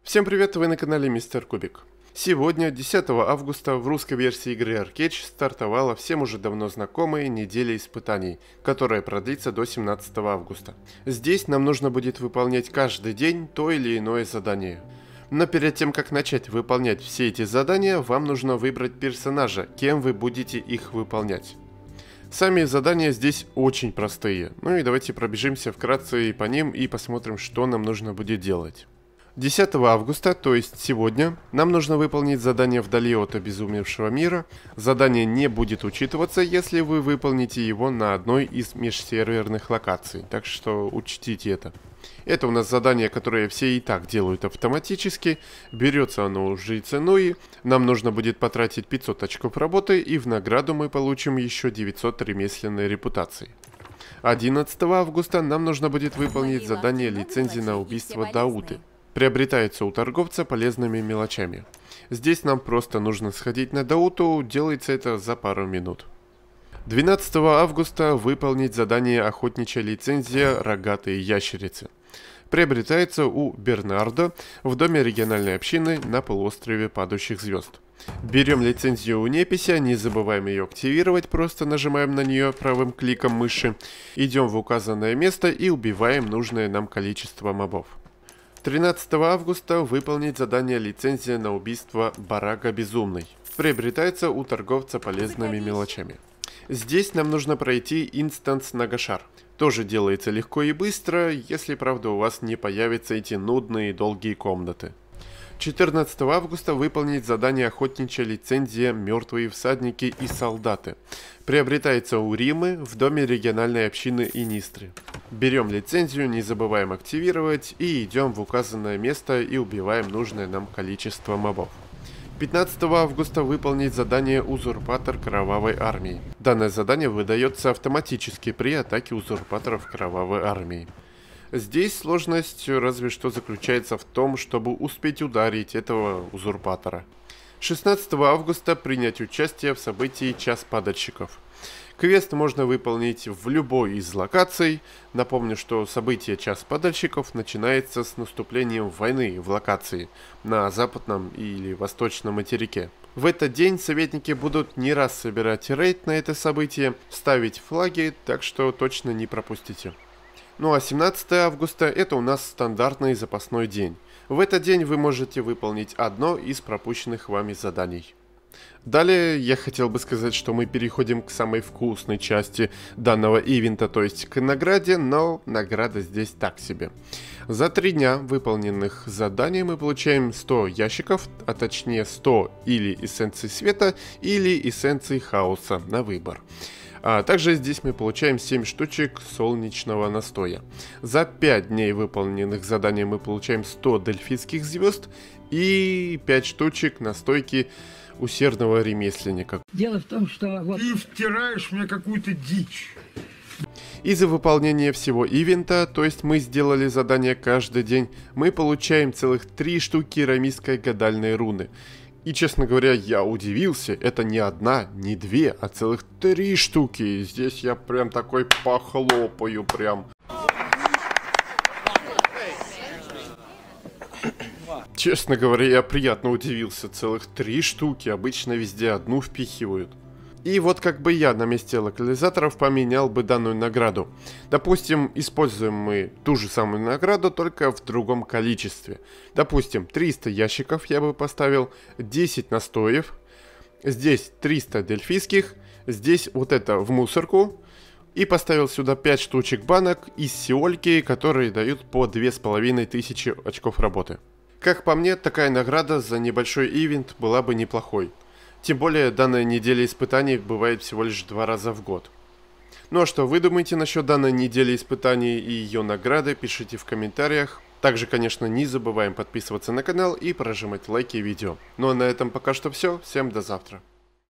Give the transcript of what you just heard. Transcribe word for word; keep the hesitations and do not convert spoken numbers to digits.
Всем привет, вы на канале Мистер Кубик. Сегодня, десятого августа, в русской версии игры Arcade стартовала всем уже давно знакомая неделя испытаний, которая продлится до семнадцатого августа. Здесь нам нужно будет выполнять каждый день то или иное задание. Но перед тем, как начать выполнять все эти задания, вам нужно выбрать персонажа, кем вы будете их выполнять. Сами задания здесь очень простые, ну и давайте пробежимся вкратце по ним и посмотрим, что нам нужно будет делать. десятого августа, то есть сегодня, нам нужно выполнить задание «Вдали от обезумевшего мира». Задание не будет учитываться, если вы выполните его на одной из межсерверных локаций, так что учтите это. Это у нас задание, которое все и так делают автоматически. Берется оно уже ценой. Нам нужно будет потратить пятьсот очков работы, и в награду мы получим еще девятьсот ремесленной репутации. одиннадцатого августа нам нужно будет выполнить задание лицензии на убийство Дауды. Приобретается у торговца полезными мелочами. Здесь нам просто нужно сходить на Дауту, делается это за пару минут. двенадцатого августа выполнить задание «Охотничья лицензия Рогатые ящерицы». Приобретается у Бернардо в доме региональной общины на полуострове Падающих Звезд. Берем лицензию у Непися, не забываем ее активировать, просто нажимаем на нее правым кликом мыши. Идем в указанное место и убиваем нужное нам количество мобов. тринадцатого августа выполнить задание «Лицензия на убийство Барага Безумный». Приобретается у торговца полезными мелочами. Здесь нам нужно пройти инстанс Нагашар. Тоже делается легко и быстро, если, правда, у вас не появятся эти нудные и долгие комнаты. четырнадцатого августа выполнить задание «Охотничья лицензия Мертвые всадники и солдаты». Приобретается у Римы в доме региональной общины Инистры. Берем лицензию, не забываем активировать и идем в указанное место и убиваем нужное нам количество мобов. пятнадцатого августа выполнить задание «Узурпатор Кровавой Армии». Данное задание выдается автоматически при атаке узурпаторов Кровавой Армии. Здесь сложность разве что заключается в том, чтобы успеть ударить этого узурпатора. шестнадцатого августа принять участие в событии «Час падальщиков». Квест можно выполнить в любой из локаций. Напомню, что событие «Час падальщиков» начинается с наступлением войны в локации на западном или восточном материке. В этот день советники будут не раз собирать рейд на это событие, ставить флаги, так что точно не пропустите. Ну а семнадцатого августа это у нас стандартный запасной день. В этот день вы можете выполнить одно из пропущенных вами заданий. Далее я хотел бы сказать, что мы переходим к самой вкусной части данного ивента, то есть к награде, но награда здесь так себе. За три дня выполненных заданий мы получаем сто ящиков, а точнее сто или эссенций света, или эссенций хаоса на выбор. А также здесь мы получаем семь штучек солнечного настоя. За пять дней выполненных заданий мы получаем сто дельфийских звезд и пять штучек настойки усердного ремесленника. Дело в том, что... Вот... Ты втираешь мне какую-то дичь. И за выполнение всего ивента, то есть мы сделали задание каждый день, мы получаем целых три штуки рамийской гадальной руны. И, честно говоря, я удивился, это не одна, не две, а целых три штуки. Здесь я прям такой похлопаю прям. Честно говоря, я приятно удивился, целых три штуки, обычно везде одну впихивают. И вот как бы я на месте локализаторов поменял бы данную награду. Допустим, используем мы ту же самую награду, только в другом количестве. Допустим, триста ящиков я бы поставил, десять настоев, здесь триста дельфийских, здесь вот это в мусорку. И поставил сюда пять штучек банок из сиольки, которые дают по две тысячи пятьсот очков работы. Как по мне, такая награда за небольшой ивент была бы неплохой. Тем более, данная неделя испытаний бывает всего лишь два раза в год. Ну а что вы думаете насчет данной недели испытаний и ее награды, пишите в комментариях. Также, конечно, не забываем подписываться на канал и прожимать лайки видео. Ну а на этом пока что все. Всем до завтра.